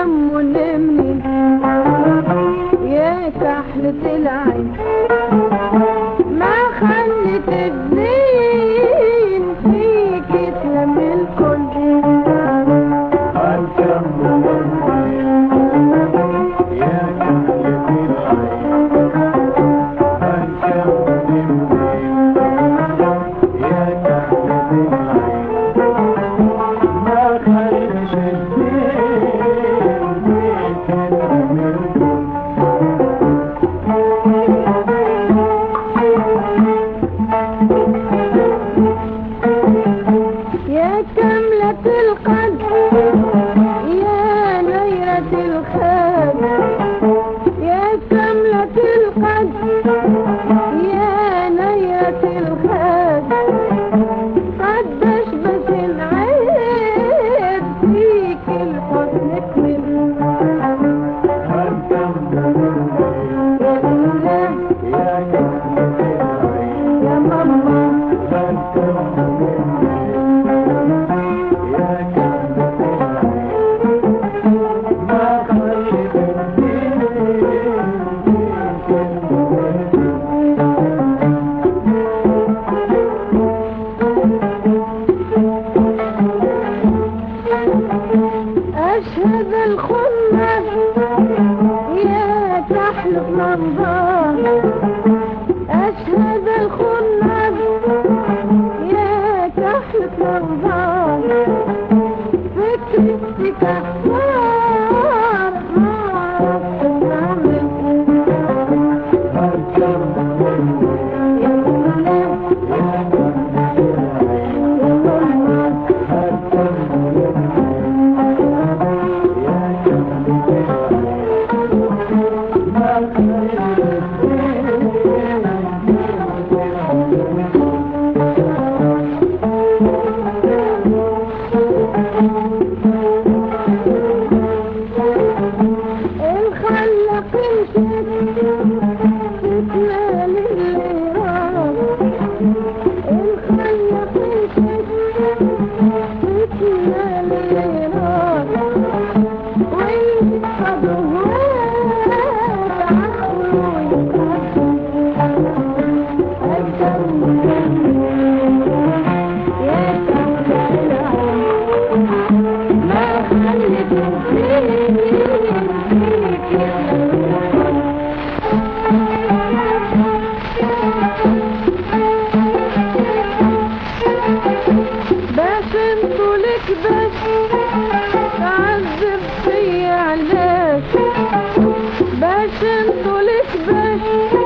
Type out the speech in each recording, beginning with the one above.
كم ونمني يا كحلة العين ما خلت الزين فيك يتلم الكل. كم ونمني يا كحلة العين كم ونمني يا كحلة العين ما خلت الزين فيك يتلم الكل. يا كملة القدر يا نيرة الخد يا كملة القدر يا نيرة الخد قدش بس العيب فيك الحزن كمل. كم ونمني يا كحلة العين يا ماما كم ونمني يا كحلة العين ما خلت الزين فيك يتلم أشهد الخنة يا تحلف منظر أشهد الخنة يا تحلف منظر فكرتك أحوار ما عرفت نعمل. كم ونمني يا الله يا كحلة العين يا ماما كم ونمني يا كحلة العين ما خلت الزين فيك يتلم الخلق الشد فتنة للإيراد الخلق الشد فتنة للإيراد وينفض هواد عقله يقدم يا كحلة العين ما خلت الزين فيك يتلم باش انطولك باش تعذب فيا علاش باش انطولك باش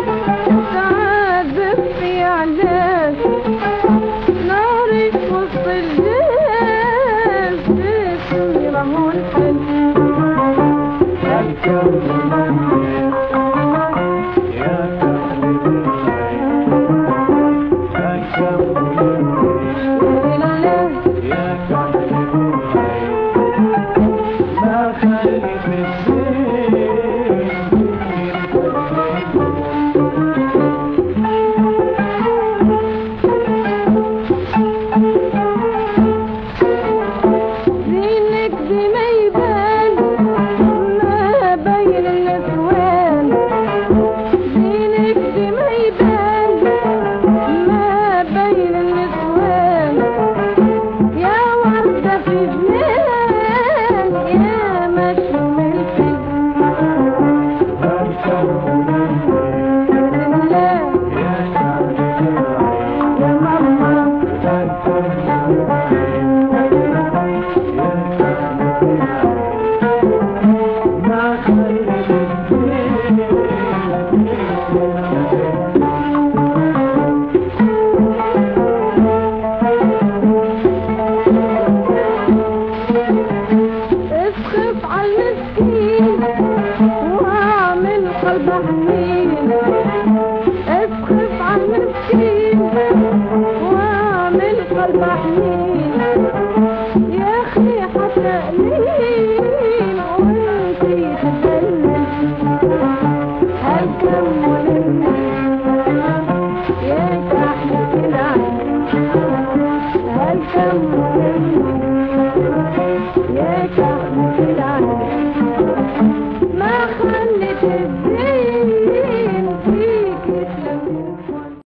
تعذب فيا علاش ناري في وسط الجيش جسمي رموا الحل. كم ونمني يا كحلة العين كم ونمني لله يا كحلة العين ما خلت الزين فيك زينك دي ما يبان ما بين النسوان زينك دي ما يبان ما بين النسوان يا وردة في جنان يا مشوم الفل. كم ونمني لله يا كحلة العين يا ماما كم ونمني يا كحلة العين ما خلت الزين فيك يتلم اسخف على المسكين واعمل قلب حنين اسخف على المسكين واعمل قلب حنين يا اخي حتى قليل وانتي تدلل. هالكم ونمني يا كحلة العين هالكم ونمني يا كحلة العين